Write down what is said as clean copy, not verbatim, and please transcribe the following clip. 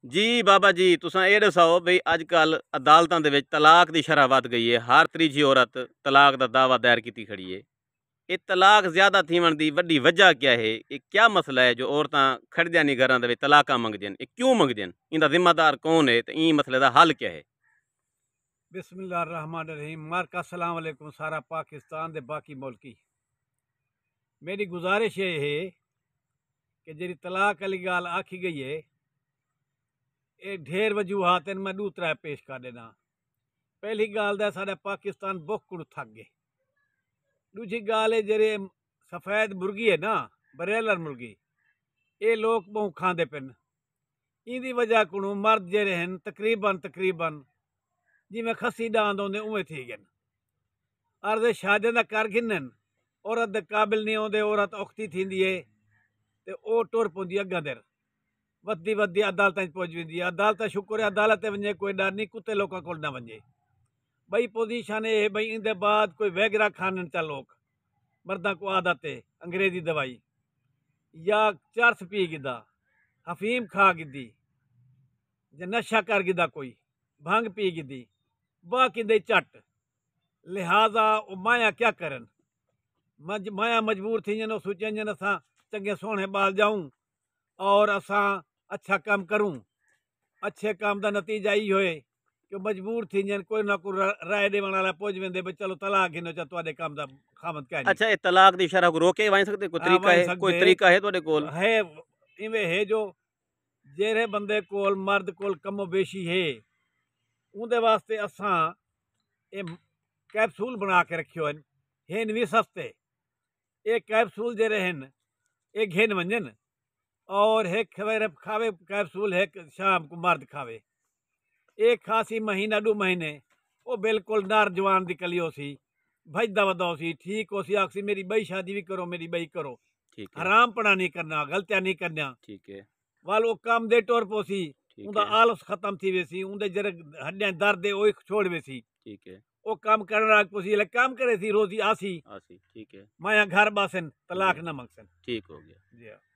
जी बाबा जी, तुसां ये दसाओ भई अजकल अदालतां दे विच तलाक दी शरह वध गई है। हर त्रीजी औरत तलाक दा दावा दायर कीती खड़ी है। ये तलाक ज़्यादा थीवण दी वड्डी वजह क्या है? ये क्या मसला है जो औरतां खड़दियां नहीं घरां दे विच तलाकां मंगदियां? ये क्यों मंगदियां? इंदा जिम्मेदार कौन है ते ई मसले दा हल क्या है? बिस्मिल्लाहिर्रहमानिर्रहीम। मार्का अस्सलाम वालेकुम सारा पाकिस्तान दे बाकी मुल्की। मेरी गुजारिश ये है कि जी तलाक वाली गाल आखी गई है, ये ढेर वजूहात इन, मैं दूसरा पेश कर देना। पहली गाल दा साडा पाकिस्तान बहुत थक गए। दूजी गाल है जेरे सफेद मुर्गी है ना, ब्रॉयलर मुर्गी, ये लोग बहुत खाते पिन। इंदी वजह को मर्द जेरे हैं तकरीबन तकरीबन जिमें खसी डांद आते उवें थी गए। अर्ज शादियों का कर गिनन, औरत दे काबिल नहीं आते, औरत औखती थींदी है ते ओ टुर पौंदी अग्गां देर वधदी वधदी अदालतां पहुंच वेंदी है। अदालत शुक्र है अदालत वञे कोई डर नहीं, कुत्ते लोगों को ना वञे। बई पोजीशन है बई इंदे बाद कोई वैगरा खानन चा लोग, मर्दा को आदत है अंग्रेजी दवाई या चरस पी गिदा, हफीम खा गिदी, या नशा कर गिदा, कोई भंग पी गिदी, बाकी दे झट। लिहाजा वो माया क्या करन, माया मजबूर थी जन सोचन जन असां चंगे सोहने बाल जाऊं और असां अच्छा काम करूं। अच्छे काम का नतीजा ये होए कि मजबूर थी जन कोई ना कोई राय देवन वाला पहुंच वेंदे भाई चलो तलाक गिनो चा तुहाडे काम का खामद क्या नहीं। अच्छा, ये तलाक दी शरह को रोके वहीं सकते? कोई हाँ तरीका वही है? कोई सकते तरीका है तुहाडे कोल? है, इवें है जो जेरे बंदे कोल मर्द कोल कमो बेशी है उनके वास्ते असां ये कैप्सूल बना के रखियो हैं भी सस्ते। ये कैप्सूल जेरे हैं ये घेन वंजन और एक सवेरे खावे कैप्सूल है शाम को मर्द खावे। एक खासी महीना 2 महीने वो बिल्कुल नर जवान दी कलियो सी भजदा वदा सी, ठीक हो सी, आखसी मेरी बई शादी भी करो, मेरी बई करो, ठीक है। हराम पना नहीं करना, गलतियां नहीं करना। ठीक है। वाल वो काम दे टोर पोसी, ठीक उनका है। आलस खत्म थी वेसी, उनके जरे हड्डियां दर्द है वो छोड़ वेसी। ठीक है। वो काम करना लाग पोसी, ले काम करे सी रोजी आसी आसी। ठीक है। माया घर बासन जी। तलाक न मंगसन। ठीक हो गया। जी हाँ।